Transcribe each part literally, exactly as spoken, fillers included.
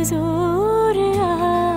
हुजूर आ।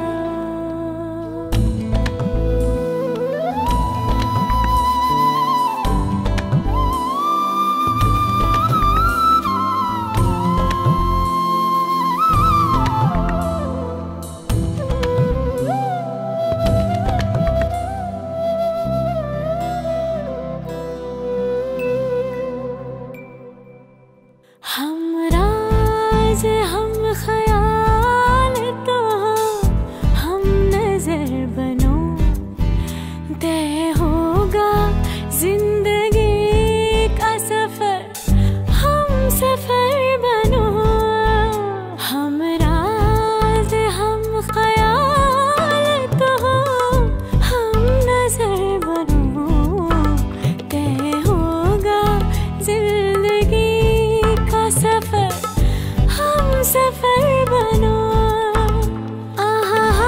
हम राज हम ख्याल तो हो, हम नजर बनो, तय होगा जिंदगी का सफर, हम सफर बनो। हम राज हम ख्याल तो हो, हम नजर बनो, तय होगा जिंदगी सफर, हम सफर बनो। आहा हा,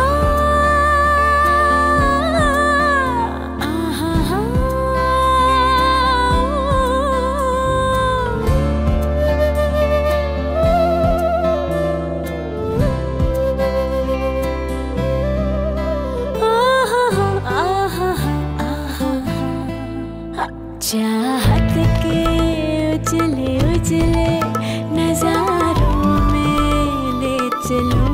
आहा हा, आहा हा, आहा हा। चाहत के उजले उजले नजारों में ले चलो।